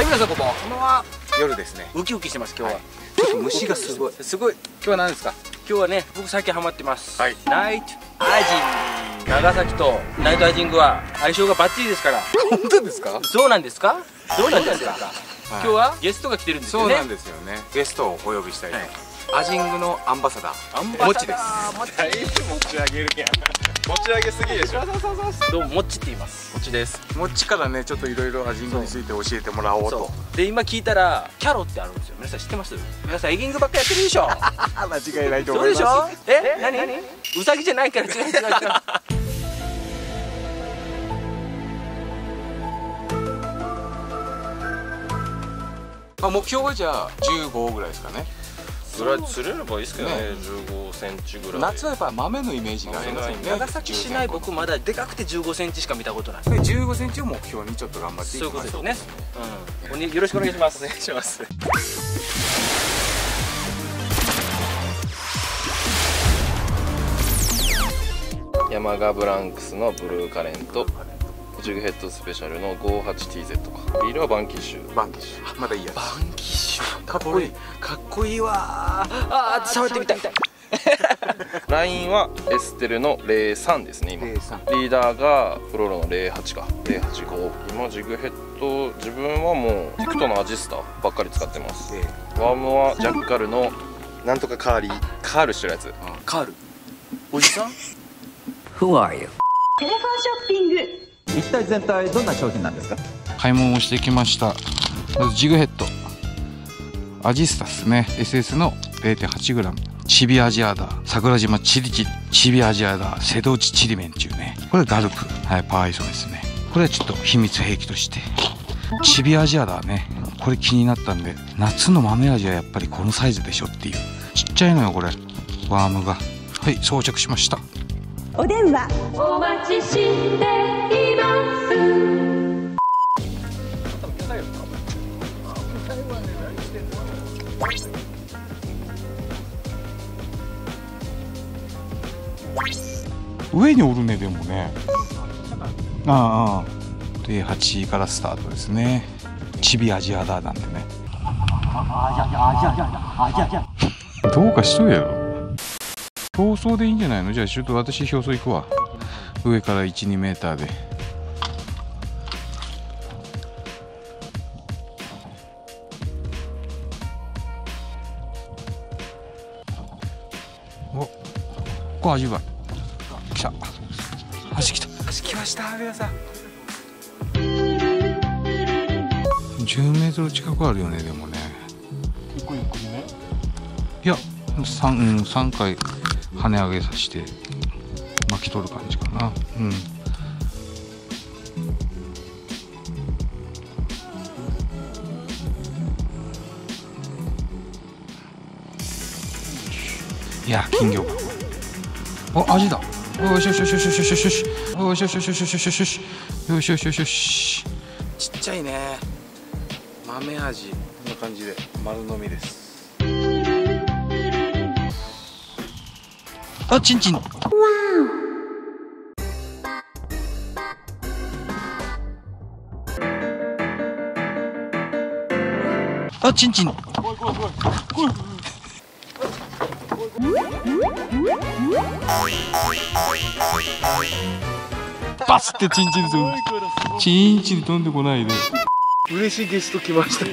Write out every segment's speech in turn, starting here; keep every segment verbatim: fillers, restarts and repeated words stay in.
皆さんこんばんは。こんばんは。夜ですね。 ウキウキしてます今日は。 はい、ちょっと虫がすごい。すごい。今日は何ですか？ 今日はね、僕最近ハマってます。 はい。 ナイトアジング。長崎とナイトアジングは相性がバッチリですから。 本当ですか？ そうなんですか？どうなんですか？ 今今日はゲストが来てるんですよね。 そうなんですよね。ゲストをお呼びしたいと。アジングのアンバサダー。 アンバサダー。 もちです。 だいぶ持ち上げるやん。持ち上げすぎでしょ。 どうももっちって言います。 もちです。 もっちからね、ちょっといろいろアジングについて教えてもらおうと。 で今聞いたらキャロってあるんですよ。皆さん知ってます？皆さんエギングばっかやってるでしょ。 間違いないとそ思います。 うでしょ？え？何？ウサギじゃないから違う違う違う。 まあ目標はじゃあじゅうごぐらいですかね。 ぐらい釣れればいいですけどね。じゅうごセンチぐらい。 夏はやっぱ豆のイメージがありますよね。 長崎市内僕まだでかくてじゅうごセンチしか見たことない。 でじゅうごセンチを目標にちょっと頑張っていきましょう。 そういうことですね。うん。よろしくお願いします。お願いします。 山賀ブランクスのブルーカレント、ジグヘッドスペシャルの ごじゅうはちティーゼット か。ビールはバンキッシュ。 バンキッシュ。まだいいやつ。 バンキッシュ。 かっこいい。 かっこいいわー。あー触ってみたい。 ラインはエステルのゼロさんですね今。 ゼロさん。 リーダーがフロロのゼロはちか。ゼロはちご。今ジグヘッド自分はもうティクトのアジスタばっかり使ってます。ワームはジャッカルのなんとかカーリーカールしてるやつ。 カール。おじさん ？Who are you？ テレフォンショッピング。 一体全体どんな商品なんですか？ 買い物をしてきました。まずジグヘッドアジスタスね エスエス の ゼロてんはちグラム チビアジアダー桜島チリチリチビアジアダー瀬戸内ちりめんちゅうね、これガルプ、はい、パワーアイソですね。これはちょっと秘密兵器としてチビアジアダーね、これ気になったんで夏の豆味はやっぱりこのサイズでしょっていうちっちゃいのよこれワームが。はい装着しました。 お電話お待ちしています。 上におるねでもね。ああではちからスタートですね。チビアジアダーなんでね。どうかしとるやろ。表層でいいんじゃないの？じゃあちょっと私表層行くわ。上からいち、にメーターで。おここ味わい来た。橋来た。 橋来ました皆さん。 じゅうメートル近くあるよねでもね。 結構ゆっくりね。 いや 3, うん、さんかい跳ね上げさせて巻き取る感じかな。うん。いや金魚が。お味だ。よしよしよしよしよしよしよしよしよしよしよしよしよしよしよしよしよしよしよし。 ちっちゃいね。豆味こんな感じで丸飲みです。 あチンチン。あチンチン。バスってチンチン飛んでチンチン飛んでこないで。 嬉しいゲスト来ましたね。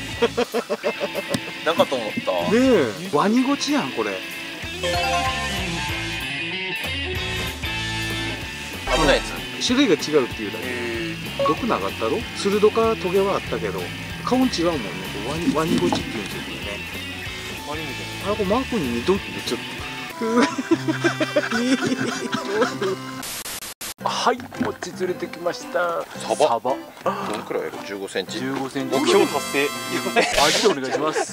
なんかと思った。 ねえワニゴチやんこれ。 危ないやつ。 種類が違うっていうだけ。毒なかったろ。鋭かトゲはあったけど顔違うもんね。ワニワニゴチっていうんですよね。ワニみたいな。あこれマークに似とってちょっと。はい、もち連れてきました。 サバ。サバ。どんくらいやる？じゅうごセンチ。 じゅうごセンチ。 目標達成。 味でお願いします。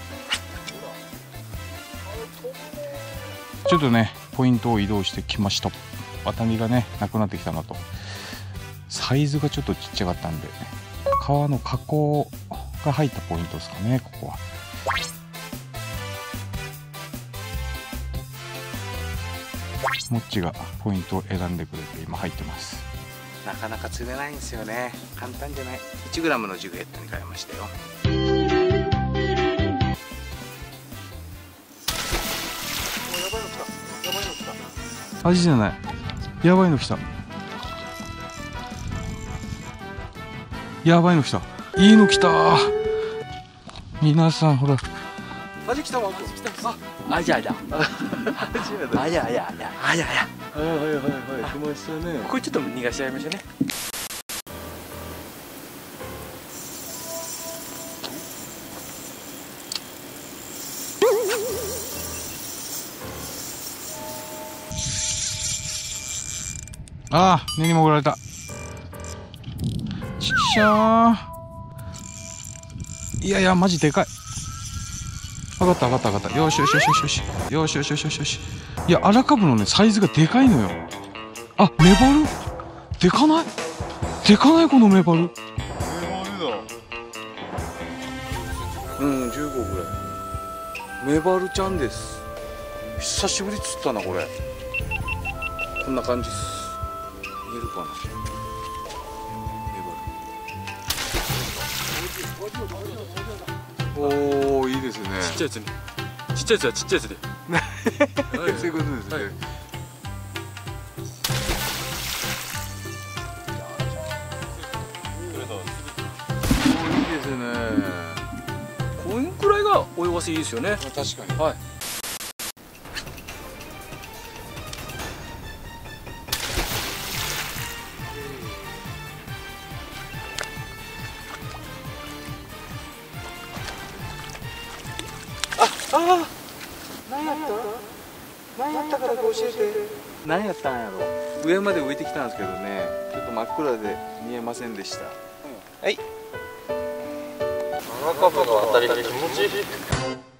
ちょっとねポイントを移動してきました。ワタミがねなくなってきたなと。サイズがちょっとちっちゃかったんで皮の加工が入ったポイントですかねここは。モッチがポイントを選んでくれて今入ってます。 なかなか釣れないんですよね。簡単じゃない。いちグラムのジグヘッドに変えましたよ。 アジじゃない、やばいの来た、やばいの来た、いいの来た。皆さんほら、 アジ来たわ。アジ来た。あ、 アジアだ。 アジやだ。 アジア、アジア、アジア、アジア。 はいはいはいはい、来ましたね。 これちょっと逃がしちゃいましたね。 ああ、根に潜られた。ちっしゃー。いやいや、マジでかい。分かった分かった分かった。よしよしよしよしよし。よしよしよしよしよし。いや、荒株のね、サイズがでかいのよ。あ、メバルでかないでかないこのメバル。メバルだ。 うん、じゅうごぐらい。メバルちゃんです。久しぶり釣ったな、これ。こんな感じっす。見えるかな。メバル。おお、いいですね。 ちっちゃいやつに。ちっちゃいやつはちっちゃいやつで。 そういうことですね。 はい、 いいですね。 こんくらいが泳がせいいですよね。 確かに。 はい。 ああ、何やった何やったからか教えて。何やったんやろ。上まで浮いてきたんですけどね、ちょっと真っ暗で見えませんでした。はい。 長カブが当たり気持ちいい。